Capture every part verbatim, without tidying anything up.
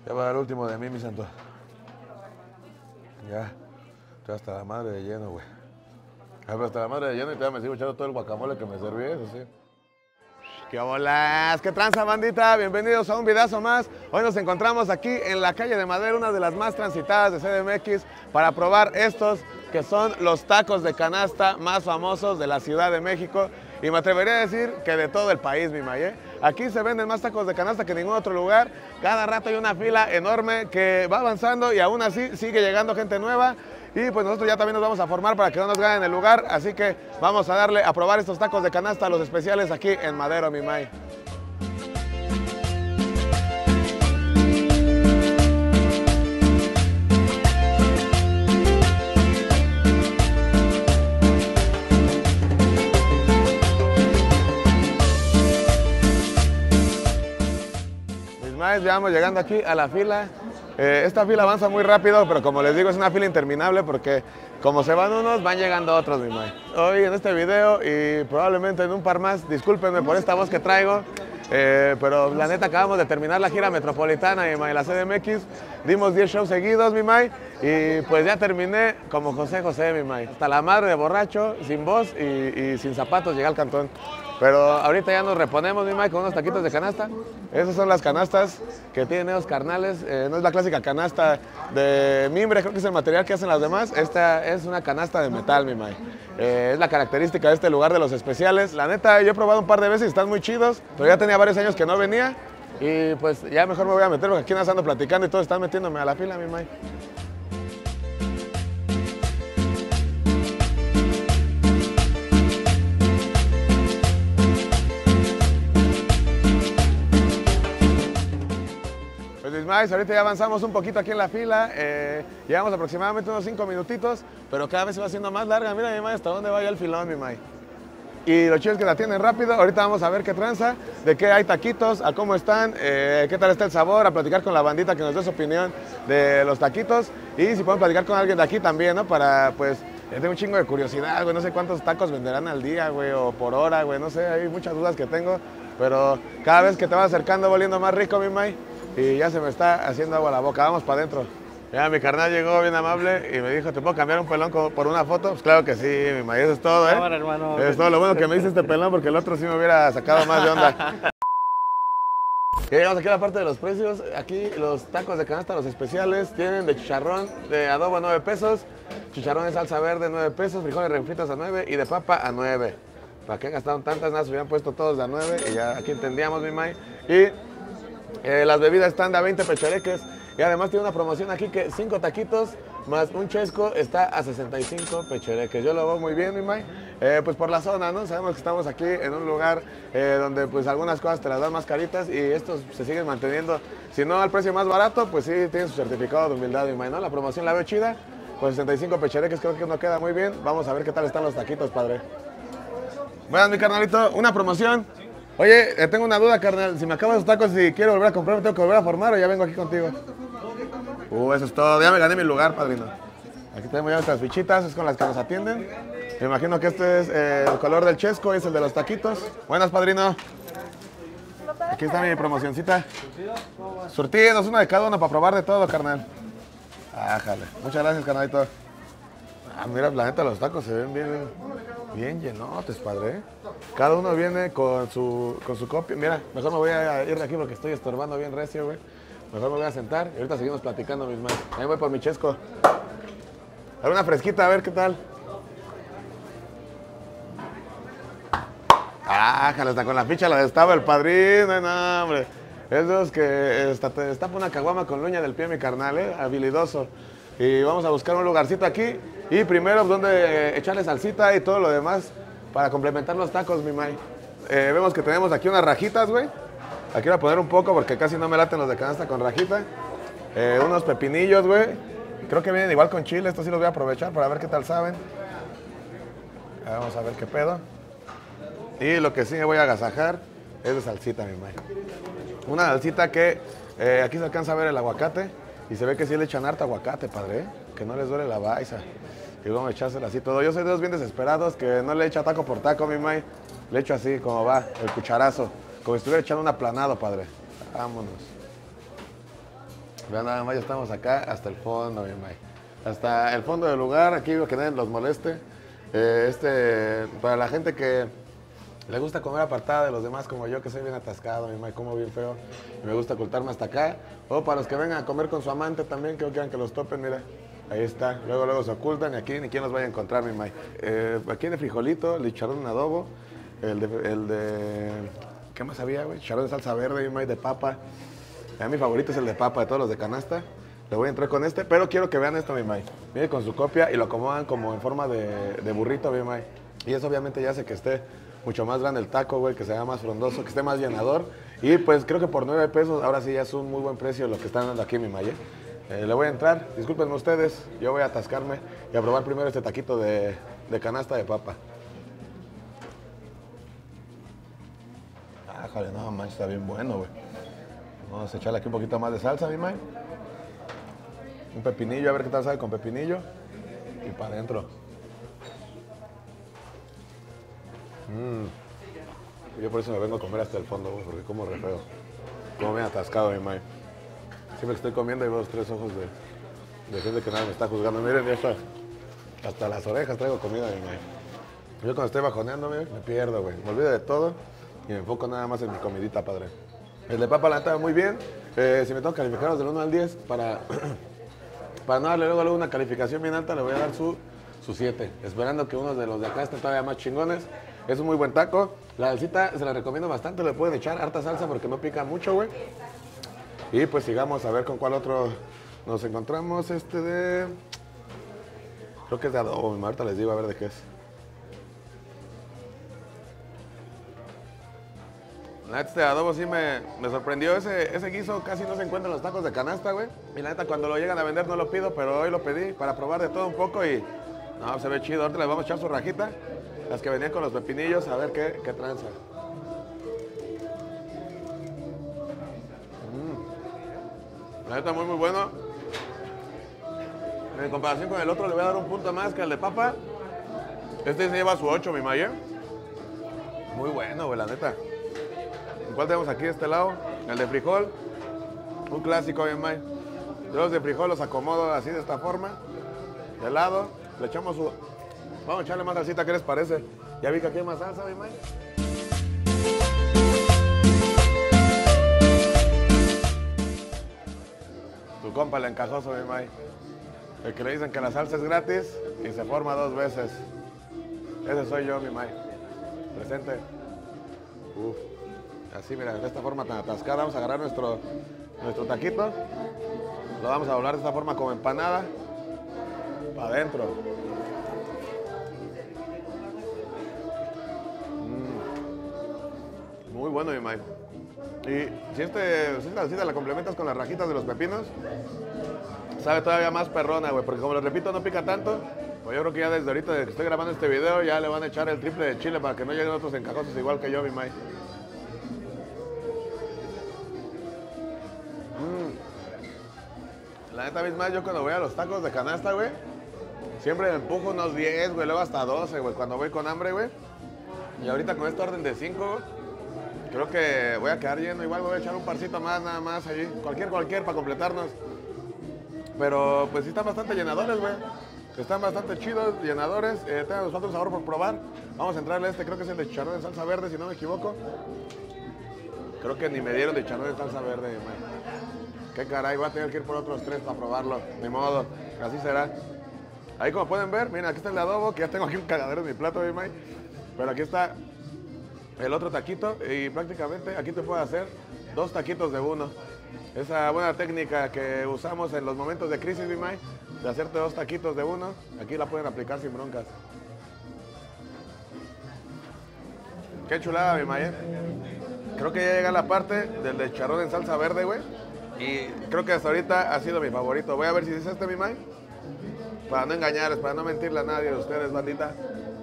Ya va el último de mí, mi santo. Ya. Estoy hasta la madre de lleno, güey. Hasta la madre de lleno y todavía me sigo echando todo el guacamole que me serví, eso sí. ¿Qué bolas? ¿Qué tranza, bandita? Bienvenidos a un videazo más. Hoy nos encontramos aquí en la calle de Madero, una de las más transitadas de C D M X, para probar estos que son los tacos de canasta más famosos de la Ciudad de México. Y me atrevería a decir que de todo el país, mi May. Aquí se venden más tacos de canasta que en ningún otro lugar. Cada rato hay una fila enorme que va avanzando y aún así sigue llegando gente nueva. Y pues nosotros ya también nos vamos a formar para que no nos ganen el lugar. Así que vamos a darle a probar estos tacos de canasta, los especiales aquí en Madero, mi May. Ya vamos llegando aquí a la fila. Eh, esta fila avanza muy rápido, pero como les digo, es una fila interminable porque como se van unos, van llegando otros, mi May. Hoy en este video y probablemente en un par más, discúlpenme por esta voz que traigo, eh, pero la neta acabamos de terminar la gira metropolitana, mi May, la C D M X. Dimos diez shows seguidos, mi May, y pues ya terminé como José José, mi May. Hasta la madre de borracho, sin voz y, y sin zapatos llegué al cantón. Pero ahorita ya nos reponemos, mi May, con unos taquitos de canasta. Esas son las canastas que tienen esos carnales. Eh, no es la clásica canasta de mimbre, creo que es el material que hacen las demás. Esta es una canasta de metal, mi May. Eh, es la característica de este lugar de los especiales. La neta, yo he probado un par de veces y están muy chidos, pero ya tenía varios años que no venía. Y pues ya mejor me voy a meter porque aquí ando platicando y todos están metiéndome a la fila, mi May. Ahorita ya avanzamos un poquito aquí en la fila, eh, llevamos aproximadamente unos cinco minutitos, pero cada vez se va haciendo más larga. Mira, mi May, hasta dónde va ya el filón, mi May. Y lo chido es que la tienen rápido. Ahorita vamos a ver qué tranza, de qué hay taquitos, a cómo están, eh, qué tal está el sabor, a platicar con la bandita que nos dé su opinión de los taquitos y si podemos platicar con alguien de aquí también, ¿no? Para, pues, tengo un chingo de curiosidad, güey, no sé cuántos tacos venderán al día, güey, o por hora, güey, no sé, hay muchas dudas que tengo, pero cada vez que te vas acercando va oliendo más rico, mi May. Y ya se me está haciendo agua la boca, vamos para adentro. Ya mi carnal llegó bien amable y me dijo, ¿te puedo cambiar un pelón por una foto? Pues claro que sí, mi May, eso es todo, ¿eh? Cámara, hermano. Es todo lo bueno que me hice este pelón porque el otro sí me hubiera sacado más de onda. Ya llegamos aquí a la parte de los precios. Aquí los tacos de canasta, los especiales, tienen de chicharrón de adobo a nueve pesos, chicharrón de salsa verde nueve pesos, frijoles refritos a nueve y de papa a nueve. ¿Para qué gastaron tantas? Nada, se hubieran puesto todos de a nueve y ya aquí entendíamos, mi May. Y Eh, las bebidas están de a veinte pechereques y además tiene una promoción aquí que cinco taquitos más un chesco está a sesenta y cinco pechereques. Yo lo veo muy bien, mi May, eh, pues por la zona, ¿no? Sabemos que estamos aquí en un lugar eh, donde pues algunas cosas te las dan más caritas y estos se siguen manteniendo, si no al precio más barato, pues sí tienen su certificado de humildad, mi May, ¿no? La promoción la veo chida, con sesenta y cinco pechereques creo que no queda muy bien. Vamos a ver qué tal están los taquitos, padre. Buenas, mi carnalito, una promoción. Oye, tengo una duda, carnal. Si me acaban los tacos y quiero volver a comprar, ¿me tengo que volver a formar o ya vengo aquí contigo? Uh, eso es todo. Ya me gané mi lugar, padrino. Aquí tenemos ya nuestras fichitas, es con las que nos atienden. Me imagino que este es eh, el color del chesco y es el de los taquitos. Buenas, padrino. Aquí está mi promocioncita. Surtidos, uno de cada uno para probar de todo, carnal. Ájale. Muchas gracias, carnalito. Ah, mira, la neta, los tacos se ven bien, bien llenotes, padre. Cada uno viene con su, con su copia. Mira, mejor me voy a ir de aquí porque estoy estorbando bien recio, güey. Mejor me voy a sentar y ahorita seguimos platicando, mis manos. Ahí voy por mi chesco. A ver una fresquita, a ver qué tal. Ah, jala, hasta con la ficha la destaba el padrino, no, hombre. Esos que hasta te destapa una caguama con la uña del pie, mi carnal, eh, habilidoso. Y vamos a buscar un lugarcito aquí y primero donde echarle salsita y todo lo demás para complementar los tacos, mi May. Eh, vemos que tenemos aquí unas rajitas, güey. Aquí voy a poner un poco porque casi no me laten los de canasta con rajita. Eh, unos pepinillos, güey. Creo que vienen igual con chile, estos sí los voy a aprovechar para ver qué tal saben. Vamos a ver qué pedo. Y lo que sí me voy a agasajar es de salsita, mi May. Una salsita que eh, aquí se alcanza a ver el aguacate. Y se ve que sí le echan harto aguacate, padre, ¿eh? Que no les duele la baisa. Y vamos a echársela así todo. Yo soy de los bien desesperados que no le echa taco por taco, mi May. Le echo así, como va, el cucharazo. Como si estuviera echando un aplanado, padre. Vámonos. Vean nada más, ya estamos acá hasta el fondo, mi May. Hasta el fondo del lugar, aquí que nadie los moleste. Eh, este, para la gente que le gusta comer apartada de los demás, como yo, que soy bien atascado, mi May, como bien feo, y me gusta ocultarme hasta acá. O para los que vengan a comer con su amante también, que no quieran que los topen, mira. Ahí está, luego luego se ocultan y aquí ni quien los vaya a encontrar, mi May. Eh, aquí de frijolito, el chicharrón en adobo, el de, el de... ¿Qué más había, güey? Chicharrón de salsa verde, mi May, de papa. A mí mi favorito es el de papa de todos los de canasta. Le voy a entrar con este, pero quiero que vean esto, mi May. Viene con su copia y lo acomodan como en forma de, de burrito, mi May. Y eso obviamente ya hace que esté mucho más grande el taco, güey, que sea más frondoso, que esté más llenador. Y pues creo que por nueve pesos, ahora sí ya es un muy buen precio lo que están dando aquí, mi May. ¿eh? Eh, le voy a entrar, discúlpenme ustedes, yo voy a atascarme y a probar primero este taquito de, de canasta de papa. Ah, joder, no manches, está bien bueno, güey. Vamos a echarle aquí un poquito más de salsa, mi May. Un pepinillo, a ver qué tal sabe con pepinillo. Y para adentro. Mmm. Yo por eso me vengo a comer hasta el fondo, güey, porque como re feo. Como bien atascado, mi May. Siempre que estoy comiendo y veo los tres ojos de, de gente que nada me está juzgando. Miren, ya está. Hasta las orejas traigo comida, mi May. Yo cuando estoy bajoneando, me pierdo, güey. Me olvido de todo y me enfoco nada más en mi comidita, padre. El de papa la neta muy bien. Eh, si me tengo que calificarlos del uno al diez, para, para no darle luego, luego una calificación bien alta, le voy a dar su siete. Esperando que unos de los de acá estén todavía más chingones. Es un muy buen taco. La salsita se la recomiendo bastante. Le pueden echar harta salsa porque no pica mucho, güey. Y pues sigamos a ver con cuál otro nos encontramos. Este de... Creo que es de adobo. Ahorita les digo a ver de qué es. Este adobo sí me, me sorprendió. Ese, ese guiso casi no se encuentra en los tacos de canasta, güey. Y la neta, cuando lo llegan a vender no lo pido, pero hoy lo pedí para probar de todo un poco y... No, se ve chido. Ahorita les vamos a echar su rajita. Las que venían con los pepinillos, a ver qué, qué tranza. Mm. La neta, muy, muy bueno. En comparación con el otro, le voy a dar un punto más que el de papa. Este se lleva su ocho, mi May. Muy bueno, güey, la neta. ¿Cuál tenemos aquí de este lado? El de frijol. Un clásico, mi May. Yo los de frijol los acomodo así de esta forma. De lado. Le echamos su... Vamos a echarle más salsita, ¿qué les parece? Ya vi que aquí hay más salsa, mi May. Tu compa el encajoso, mi May. El que le dicen que la salsa es gratis y se forma dos veces. Ese soy yo, mi May. Presente. Uf. Así, mira, de esta forma tan atascada. Vamos a agarrar nuestro, nuestro taquito. Lo vamos a doblar de esta forma como empanada. Para adentro. Mm. Muy bueno, mi May. Y si, este, si esta salsita la complementas con las rajitas de los pepinos, sabe todavía más perrona, güey. Porque como les repito, no pica tanto. Pues yo creo que ya desde ahorita que estoy grabando este video, ya le van a echar el triple de chile para que no lleguen otros encajosos igual que yo, mi May. La neta misma, yo cuando voy a los tacos de canasta, güey, siempre me empujo unos diez, güey, luego hasta doce, güey, cuando voy con hambre, güey. Y ahorita con esta orden de cinco, creo que voy a quedar lleno. Igual voy a echar un parcito más, nada más allí. Cualquier, cualquier, para completarnos. Pero pues sí están bastante llenadores, güey. Están bastante chidos, llenadores. Eh, tenemos falta un sabor por probar. Vamos a entrarle a este, creo que es el de chicharrón de salsa verde, si no me equivoco. Creo que ni me dieron de chicharrón de salsa verde, man. Qué caray, voy a tener que ir por otros tres para probarlo. Ni modo, así será. Ahí como pueden ver, miren, aquí está el adobo, que ya tengo aquí un cagadero en mi plato, mi May. Pero aquí está el otro taquito y prácticamente aquí te puedes hacer dos taquitos de uno. Esa buena técnica que usamos en los momentos de crisis, mi May, de hacerte dos taquitos de uno, aquí la pueden aplicar sin broncas. Qué chulada, mi May. Creo que ya llega la parte del de chicharrón en salsa verde, güey. Y creo que hasta ahorita ha sido mi favorito. Voy a ver si es este, mi May. Para no engañarles, para no mentirle a nadie de ustedes, bandita.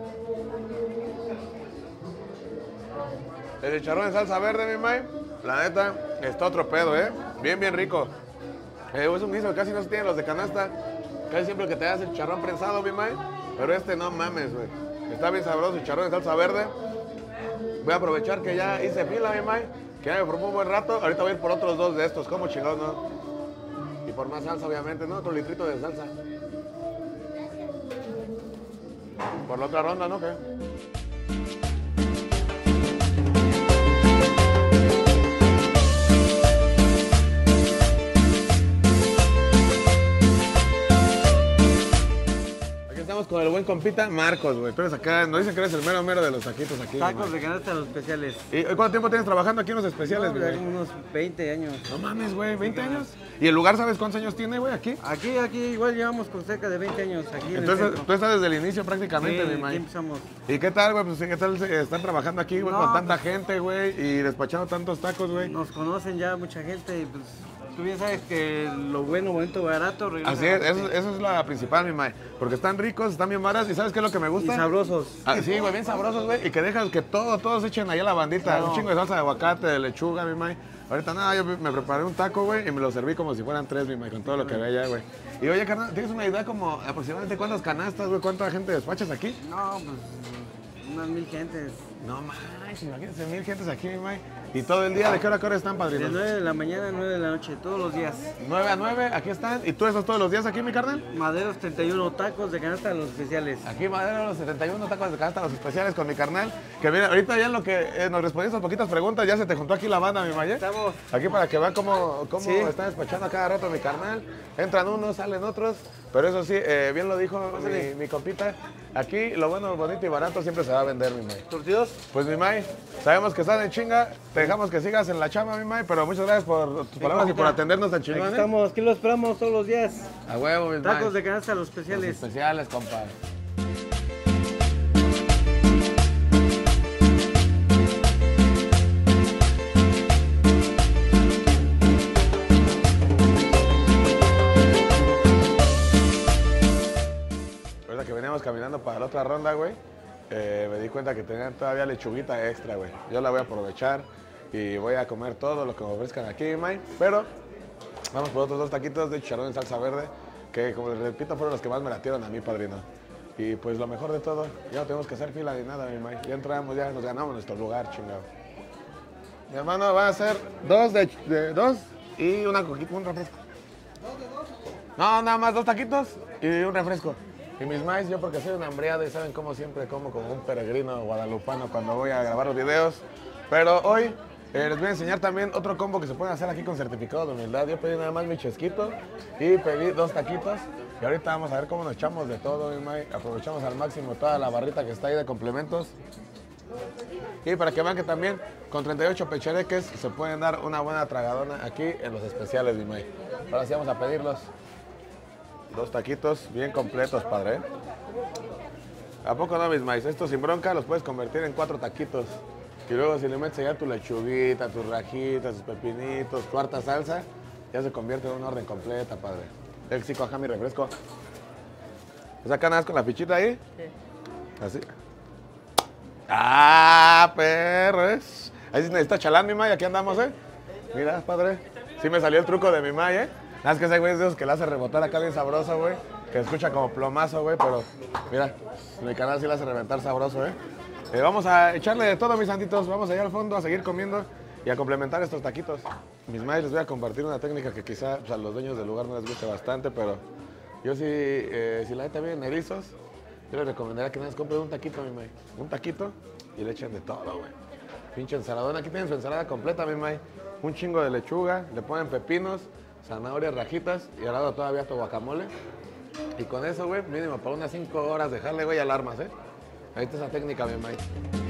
El chicharrón en salsa verde, mi May, la neta, está otro pedo, ¿eh? Bien, bien rico. Eh, es un guiso que casi no se tiene los de canasta. Casi siempre que te das el chicharrón prensado, mi May. Pero este no mames, güey. Está bien sabroso el chicharrón en salsa verde. Voy a aprovechar que ya hice fila, mi May. Que ya me formó un buen rato. Ahorita voy a ir por otros dos de estos. ¿Cómo chingados, no? por más salsa, obviamente, ¿no? Otro litrito de salsa. Por la otra ronda, ¿no? ¿Qué? Estamos con el buen compita Marcos, güey. Tú eres acá, nos dicen que eres el mero mero de los taquitos aquí. Tacos de canasta, los especiales. ¿Y cuánto tiempo tienes trabajando aquí en los especiales, No, güey? unos veinte años. No mames, güey, ¿veinte años? ¿Y el lugar sabes cuántos años tiene, güey, aquí? Aquí, aquí igual llevamos con cerca de veinte años aquí en Entonces, el centro. tú estás desde el inicio prácticamente, Sí, mi aquí May. empezamos. ¿Y qué tal, güey? Pues, ¿qué tal se- están trabajando aquí, güey, No, con tanta pues- gente, güey, y despachando tantos tacos, güey? Nos conocen ya mucha gente y pues tú bien sabes que lo bueno, bonito, barato. regresa Así es, a la eso, gente. eso es la principal, mi May. Porque están ricos, están bien baratos, ¿y sabes qué es lo que me Y gusta? sabrosos. Ah, sí, güey, bien sabrosos, güey, y que dejas que todo, todos echen ahí a la bandita. Claro. Un chingo de salsa de aguacate, de lechuga, mi May. Ahorita nada, yo me preparé un taco, güey, y me lo serví como si fueran tres, mi May, con todo lo que había allá, güey. Y oye, carnal, ¿tienes una idea como aproximadamente cuántas canastas, güey, cuánta gente despachas aquí? No, pues unas mil gentes. No manches, imagínense, mil gentes aquí, mi May. ¿Y todo el día? ¿De qué hora a qué hora están, De padrino? nueve de la mañana a nueve de la noche, todos los días. nueve a nueve, aquí están. ¿Y tú estás todos los días aquí, mi carnal? Maderos treinta y uno, tacos de canasta, los especiales. Aquí Madero, los setenta y uno tacos de canasta, los especiales con mi carnal. Que mira, ahorita ya en lo que eh, nos respondí esas poquitas preguntas, ya se te juntó aquí la banda, mi May. Estamos. Aquí para que vean cómo, cómo Sí. está despachando a cada rato mi carnal. Entran unos, salen otros. Pero eso sí, eh, bien lo dijo mi, mi compita. Aquí lo bueno, bonito y barato siempre se va a vender, mi May. ¿Tortillos? Pues mi May, sabemos que estás en chinga. Te dejamos que sigas en la chamba, mi May. Pero muchas gracias por tus palabras y por atendernos tan Aquí chingón. ¿eh? estamos, aquí lo esperamos todos los días. A huevo, mi May. Tacos de canasta, los Los especiales. especiales, compa. Ahorita que veníamos caminando para la otra ronda, güey, eh, me di cuenta que tenían todavía lechuguita extra, güey. Yo la voy a aprovechar y voy a comer todo lo que me ofrezcan aquí, May. Pero vamos por otros dos taquitos de chicharrón en salsa verde, que como les repito, fueron los que más me latieron a mí, padrino. Y pues lo mejor de todo, ya no tenemos que hacer fila ni nada, mi May. Ya entramos, ya nos ganamos nuestro lugar, chingado. Mi hermano, van a ser dos de, de- dos y una coquita, un refresco. No, nada más dos taquitos y un refresco. Y mis maíz, yo porque soy un hambriado y saben cómo siempre como como un peregrino guadalupano cuando voy a grabar los videos. Pero hoy eh, les voy a enseñar también otro combo que se puede hacer aquí con certificado de humildad. Yo pedí nada más mi chesquito y pedí dos taquitos. Y ahorita vamos a ver cómo nos echamos de todo, mi May. Aprovechamos al máximo toda la barrita que está ahí de complementos. Y para que vean que también con treinta y ocho pechereques se pueden dar una buena tragadona aquí en los especiales, mi May. Ahora sí vamos a pedirlos. Dos taquitos bien completos, padre. ¿A poco no, mis maíz? Estos sin bronca los puedes convertir en cuatro taquitos. Y luego si le metes ya tu lechuguita, tus rajitas, tus pepinitos, tu harta salsa, ya se convierte en una orden completa, padre. El sí, acá mi refresco. ¿Es acá nada más con la fichita ahí? Sí. Así. ¡Ah, perros! Ahí sí necesita chalán, mi May, aquí andamos, ¿eh? Mira, padre. Sí me salió el truco de mi May, ¿eh? Nada más que ese güey es de esos que le hace rebotar acá bien sabroso, güey. Que escucha como plomazo, güey, pero mira, mi canal sí le hace reventar sabroso, ¿eh? Eh, Vamos a echarle de todo, mis santitos. Vamos allá al fondo a seguir comiendo y a complementar estos taquitos. Mis maíz, les voy a compartir una técnica que quizá pues, a los dueños del lugar no les guste bastante, pero yo sí, eh, si la neta vienen erizos, yo les recomendaría que nada más compren un taquito, mi maíz. Un taquito y le echen de todo, güey. Pinche ensaladona. Aquí tienen su ensalada completa, mi maíz. Un chingo de lechuga, le ponen pepinos, zanahorias, rajitas y al lado todavía tu guacamole. Y con eso, güey, mínimo para unas cinco horas dejarle, güey, alarmas, ¿eh? Ahí está esa técnica, mi maíz.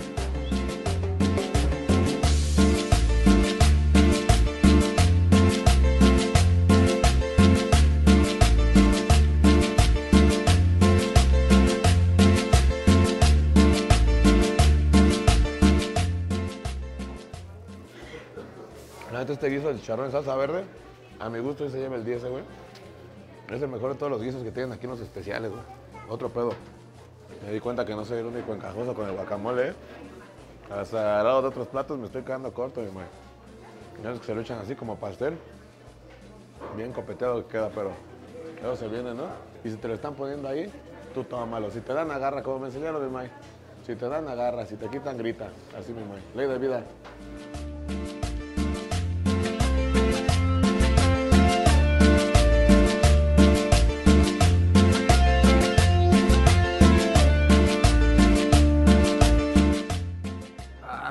La neta, este guiso de chicharrón en salsa verde, a mi gusto se lleva el diez, güey. Es el mejor de todos los guisos que tienen aquí en los especiales, güey. Otro pedo. Me di cuenta que no soy el único encajoso con el guacamole, ¿eh? Hasta al lado de otros platos me estoy quedando corto, mi güey. Ya es que se lo echan así como pastel. Bien copeteado que queda, pero luego se viene, ¿no? Y si te lo están poniendo ahí, tú tómalo. Si te dan agarra, como me enseñaron, mi May. Si te dan agarra, si te quitan grita. Así, mi May. Ley de vida.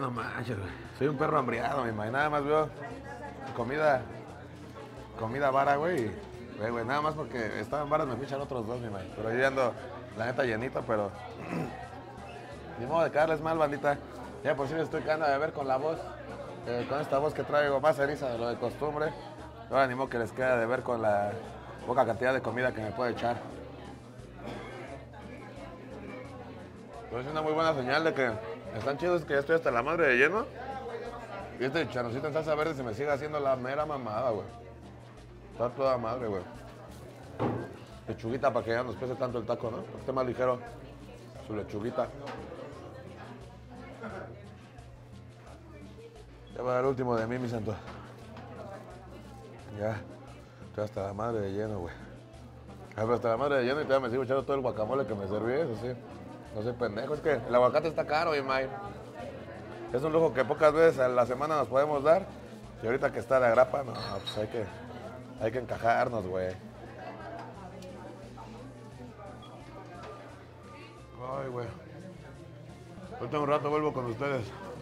no manches, güey. Soy un perro hambriado, mi madre. Nada más veo comida, comida vara, güey. Güey, güey, nada más porque estaban varas me fichan otros dos, mi madre. Pero yo ya ando, la neta, llenito, pero... Ni modo de caerles mal, bandita. Ya por si me estoy quedando de ver con la voz. Eh, con esta voz que traigo más ceniza de lo de costumbre. Ahora ni modo que les queda de ver con la poca cantidad de comida que me puede echar. Pero es una muy buena señal de que están chidos, que ya estoy hasta la madre de lleno. Y este chicharroncito en salsa verde se me sigue haciendo la mera mamada, güey. Está toda madre, güey. Lechuguita para que ya no nos pese tanto el taco, ¿no? Para que esté más ligero su lechuguita. Ya va el último de mí, mi santo. Ya. Estoy hasta la madre de lleno, güey. Ah, pero hasta la madre de lleno y todavía me sigo echando todo el guacamole que me serví, eso sí. No soy pendejo, es que el aguacate está caro, mi may. Es un lujo que pocas veces a la semana nos podemos dar. Y ahorita que está la grapa, no, pues hay que, hay que encajarnos, güey. Ay, güey. Ahorita un rato vuelvo con ustedes.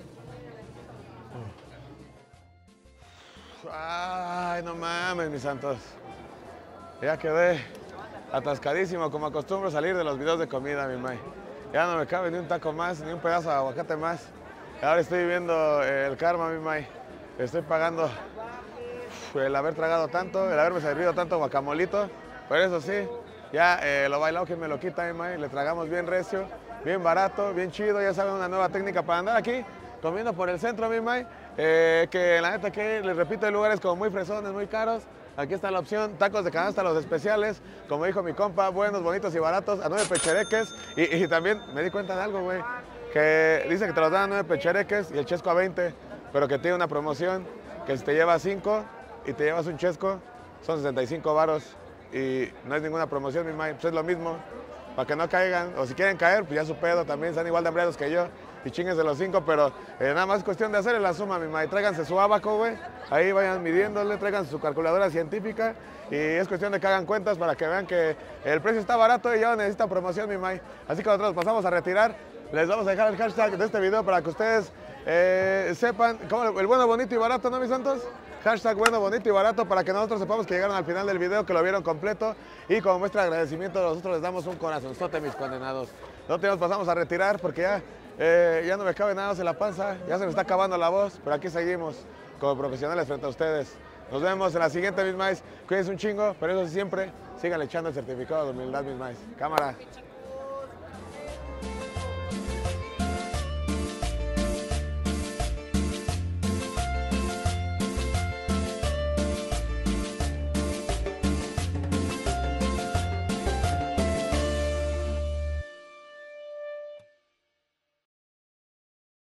Ay, no mames, mis santos. Ya quedé atascadísimo, como acostumbro salir de los videos de comida, mi may. Ya no me cabe ni un taco más, ni un pedazo de aguacate más. Ahora estoy viendo el karma, mi may. Estoy pagando el haber tragado tanto, el haberme servido tanto guacamolito. Pero eso sí, ya eh, lo bailado que me lo quita, mi may. Le tragamos bien recio, bien barato, bien chido. Ya saben, una nueva técnica para andar aquí, comiendo por el centro, mi may. Eh, que la neta que, les repito, hay lugares como muy fresones, muy caros. Aquí está la opción, tacos de canasta, los especiales, como dijo mi compa, buenos, bonitos y baratos, a nueve pechereques. Y, y también me di cuenta de algo, güey, que dice que te los dan a nueve pechereques y el chesco a veinte, pero que tiene una promoción, que si te llevas cinco y te llevas un chesco, son sesenta y cinco varos. Y no es ninguna promoción, mi may, pues es lo mismo, para que no caigan, o si quieren caer, pues ya su pedo, también están igual de hambriados que yo. Y chingues de los cinco, pero eh, nada más es cuestión de hacer la suma, mi may. Tráiganse su abaco, güey. Ahí vayan midiéndole, tráiganse su calculadora científica. Y es cuestión de que hagan cuentas para que vean que el precio está barato y ya necesitan promoción, mi may. Así que nosotros pasamos a retirar. Les vamos a dejar el hashtag de este video para que ustedes eh, sepan cómo el bueno, bonito y barato, ¿no, mis santos? Hashtag bueno, bonito y barato para que nosotros sepamos que llegaron al final del video, que lo vieron completo. Y como muestra de agradecimiento, nosotros les damos un corazonzote, mis condenados. Nosotros nos pasamos a retirar porque ya... Eh, ya no me cabe nada en la panza, ya se me está acabando la voz, pero aquí seguimos como profesionales frente a ustedes. Nos vemos en la siguiente, mis maíz. Cuídense un chingo, pero eso sí siempre, sigan echando el certificado de humildad, mis maíz. Cámara.